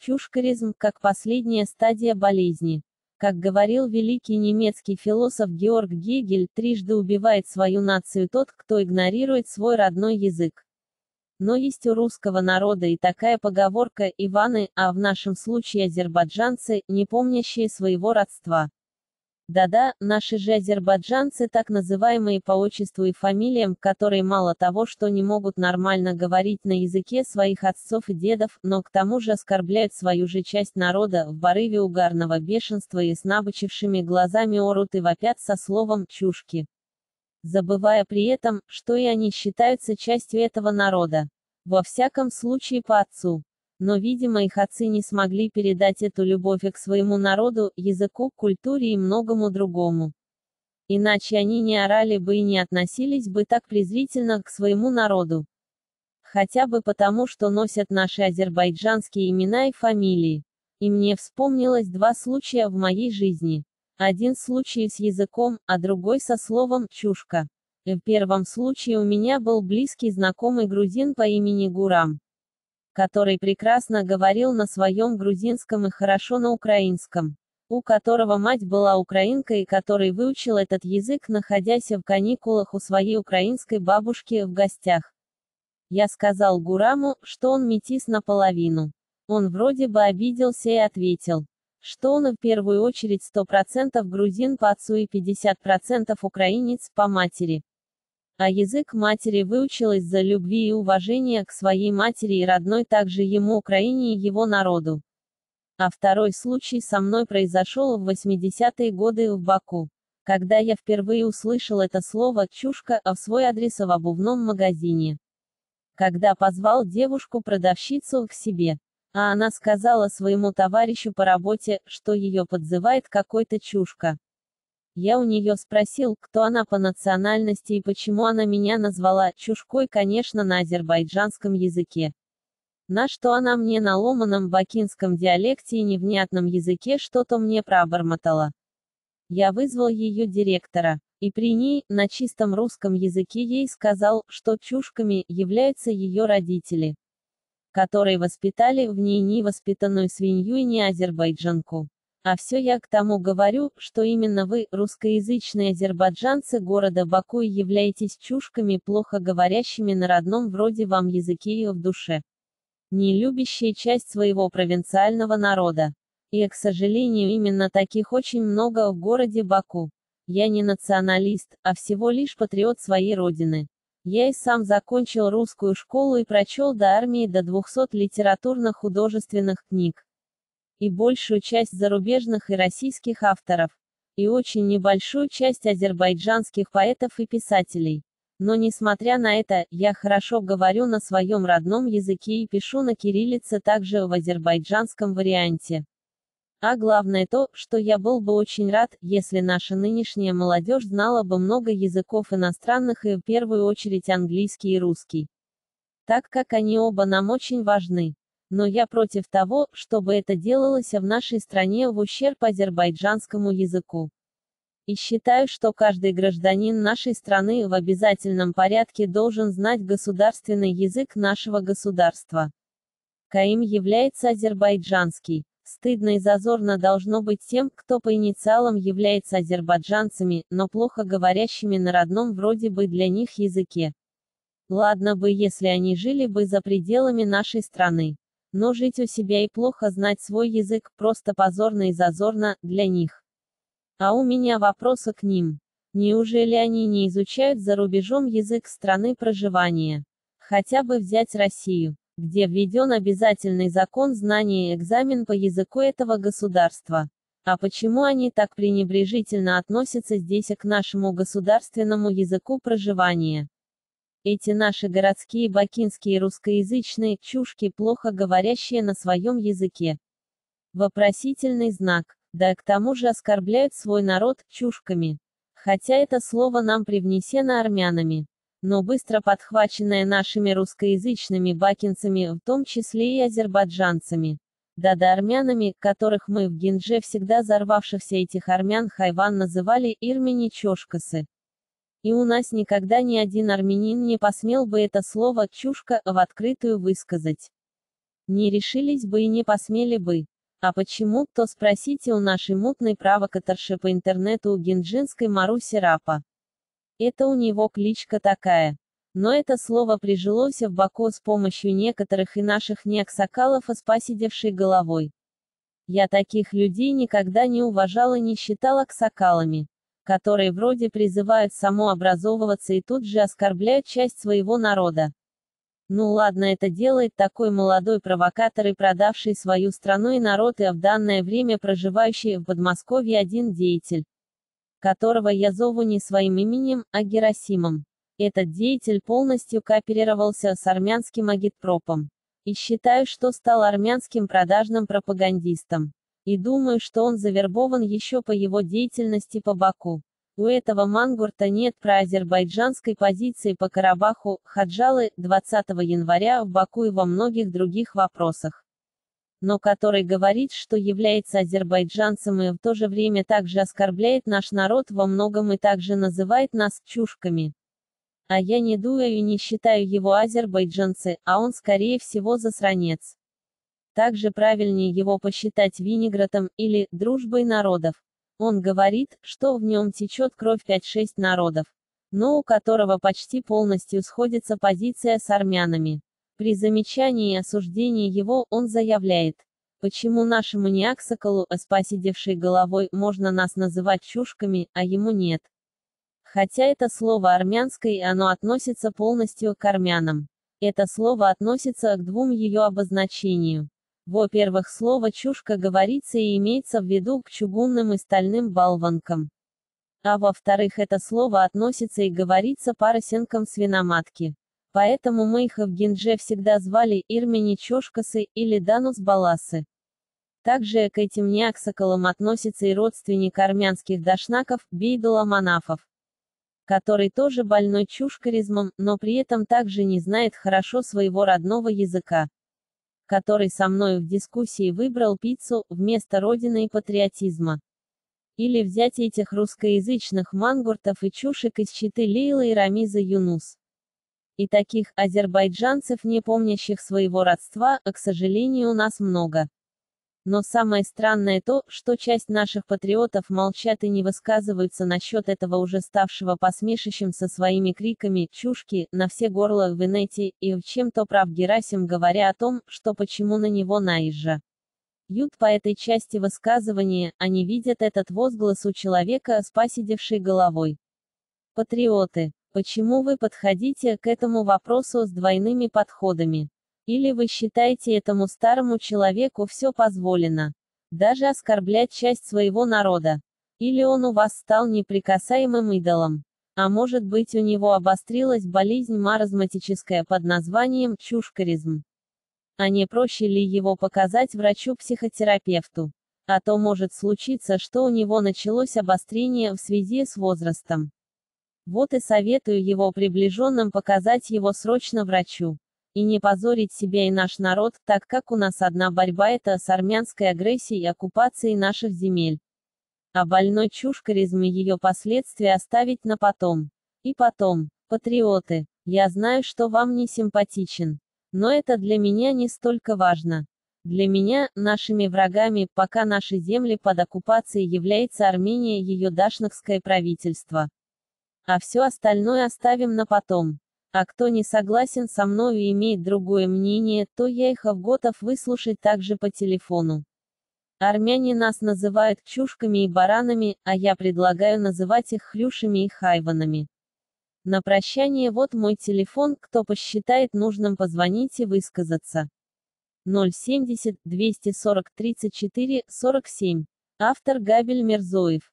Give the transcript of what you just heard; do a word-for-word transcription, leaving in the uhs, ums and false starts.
Чушкаризм, как последняя стадия болезни. Как говорил великий немецкий философ Георг Гегель, трижды убивает свою нацию тот, кто игнорирует свой родной язык. Но есть у русского народа и такая поговорка «Иваны», а в нашем случае азербайджанцы, не помнящие своего родства. Да-да, наши же азербайджанцы, так называемые по отчеству и фамилиям, которые мало того, что не могут нормально говорить на языке своих отцов и дедов, но к тому же оскорбляют свою же часть народа, в порыве угарного бешенства и с набычившими глазами орут и вопят со словом «чушки», забывая при этом, что и они считаются частью этого народа. Во всяком случае по отцу. Но, видимо, их отцы не смогли передать эту любовь и к своему народу, языку, культуре и многому другому. Иначе они не орали бы и не относились бы так презрительно к своему народу. Хотя бы потому, что носят наши азербайджанские имена и фамилии. И мне вспомнилось два случая в моей жизни. Один случай с языком, а другой со словом «чушка». В первом случае у меня был близкий знакомый грузин по имени Гурам, который прекрасно говорил на своем грузинском и хорошо на украинском, у которого мать была украинка и который выучил этот язык, находясь в каникулах у своей украинской бабушки в гостях. Я сказал Гураму, что он метис наполовину. Он вроде бы обиделся и ответил, что он в первую очередь сто процентов грузин по отцу и пятьдесят процентов украинец по матери. А язык матери выучил из-за любви и уважения к своей матери и родной также ему Украине и его народу. А второй случай со мной произошел в восьмидесятые годы в Баку, когда я впервые услышал это слово «чушка» в свой адрес в обувном магазине. Когда позвал девушку-продавщицу к себе, а она сказала своему товарищу по работе, что ее подзывает какой-то чушка. Я у нее спросил, кто она по национальности и почему она меня назвала чушкой, конечно, на азербайджанском языке. На что она мне на ломаном бакинском диалекте и невнятном языке что-то мне пробормотала. Я вызвал ее директора, и при ней, на чистом русском языке ей сказал, что чушками являются ее родители, которые воспитали в ней невоспитанную свинью и не азербайджанку. А все я к тому говорю, что именно вы, русскоязычные азербайджанцы города Баку, и являетесь чушками, плохо говорящими на родном вроде вам языке и в душе, не любящие часть своего провинциального народа. И, к сожалению, именно таких очень много в городе Баку. Я не националист, а всего лишь патриот своей родины. Я и сам закончил русскую школу и прочел до армии до двухсот литературно-художественных книг. И большую часть зарубежных и российских авторов. И очень небольшую часть азербайджанских поэтов и писателей. Но несмотря на это, я хорошо говорю на своем родном языке и пишу на кириллице также в азербайджанском варианте. А главное то, что я был бы очень рад, если наша нынешняя молодежь знала бы много языков иностранных и в первую очередь английский и русский. Так как они оба нам очень важны. Но я против того, чтобы это делалось в нашей стране в ущерб азербайджанскому языку. И считаю, что каждый гражданин нашей страны в обязательном порядке должен знать государственный язык нашего государства. Коим является азербайджанский. Стыдно и зазорно должно быть тем, кто по инициалам является азербайджанцами, но плохо говорящими на родном вроде бы для них языке. Ладно бы, если они жили бы за пределами нашей страны. Но жить у себя и плохо знать свой язык просто позорно и зазорно для них. А у меня вопросы к ним. Неужели они не изучают за рубежом язык страны проживания? Хотя бы взять Россию, где введен обязательный закон знания и экзамен по языку этого государства. А почему они так пренебрежительно относятся здесь к нашему государственному языку проживания? Эти наши городские бакинские русскоязычные чушки, плохо говорящие на своем языке. Вопросительный знак. Да к тому же оскорбляют свой народ чушками. Хотя это слово нам привнесено армянами. Но быстро подхваченное нашими русскоязычными бакинцами, в том числе и азербайджанцами. Да-да, армянами, которых мы в Гинже всегда взорвавшихся этих армян хайван называли ирмени чошкасы. И у нас никогда ни один армянин не посмел бы это слово «чушка» в открытую высказать. Не решились бы и не посмели бы. А почему, то спросите у нашей мутной провокаторши по интернету у Гинджинской Маруси Рапа. Это у него кличка такая. Но это слово прижилось в Баку с помощью некоторых и наших неаксакалов, оспасидевшей головой. Я таких людей никогда не уважала, не считала аксакалами, которые вроде призывают самообразовываться и тут же оскорбляют часть своего народа. Ну ладно, это делает такой молодой провокатор и продавший свою страну и народ, и в данное время проживающий в Подмосковье один деятель, которого я зову не своим именем, а Герасимом. Этот деятель полностью кооперировался с армянским агитпропом. И считаю, что стал армянским продажным пропагандистом. И думаю, что он завербован еще по его деятельности по Баку. У этого мангурта нет проазербайджанской позиции по Карабаху, Хаджалы, двадцатого января в Баку и во многих других вопросах. Но который говорит, что является азербайджанцем и в то же время также оскорбляет наш народ во многом и также называет нас чушками. А я не дую и не считаю его азербайджанцы, а он скорее всего засранец. Также правильнее его посчитать винегретом, или дружбой народов. Он говорит, что в нем течет кровь пять-шесть народов, но у которого почти полностью сходится позиция с армянами. При замечании и осуждении его, он заявляет, почему нашему неаксакалу, спасидевшей головой, можно нас называть чушками, а ему нет. Хотя это слово армянское, и оно относится полностью к армянам. Это слово относится к двум ее обозначению. Во-первых, слово «чушка» говорится и имеется в виду к чугунным и стальным болванкам. А во-вторых, это слово относится и говорится паросенкам свиноматки. Поэтому мы их в Гиндже всегда звали Ирмени Чошкасы или Данус Баласы. Также к этим неаксакалам относится и родственник армянских дашнаков, Бейдула Манафов, который тоже больной чушкаризмом, но при этом также не знает хорошо своего родного языка, который со мной в дискуссии выбрал пиццу, вместо родины и патриотизма. Или взять этих русскоязычных мангуртов и чушек из Читы Лейлы и Рамиза Юнус. И таких азербайджанцев, не помнящих своего родства, к сожалению, у нас много. Но самое странное то, что часть наших патриотов молчат и не высказываются насчет этого уже ставшего посмешищем со своими криками «чушки» на все горла в инете, и в чем-то прав Герасим, говоря о том, что почему на него наезжа. Ют по этой части высказывания, они видят этот возглас у человека, спасидевшей головой. Патриоты, почему вы подходите к этому вопросу с двойными подходами? Или вы считаете, этому старому человеку все позволено? Даже оскорблять часть своего народа? Или он у вас стал неприкасаемым идолом? А может быть, у него обострилась болезнь маразматическая под названием чушкаризм? А не проще ли его показать врачу-психотерапевту? А то может случиться, что у него началось обострение в связи с возрастом. Вот и советую его приближенным показать его срочно врачу. И не позорить себя и наш народ, так как у нас одна борьба это с армянской агрессией и оккупацией наших земель. А больной чушкаризм и ее последствия оставить на потом. И потом, патриоты, я знаю, что вам не симпатичен. Но это для меня не столько важно. Для меня, нашими врагами, пока наши земли под оккупацией является Армения и ее дашнакское правительство. А все остальное оставим на потом. А кто не согласен со мною и имеет другое мнение, то я их готов выслушать также по телефону. Армяне нас называют чушками и баранами, а я предлагаю называть их хрюшами и хайванами. На прощание вот мой телефон, кто посчитает нужным позвонить и высказаться. ноль семьдесят двести сорок тридцать четыре сорок семь. Автор Габель Мерзоев.